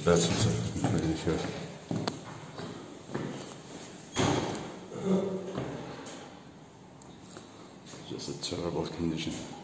That's what's I'm pretty sure. Just a terrible condition.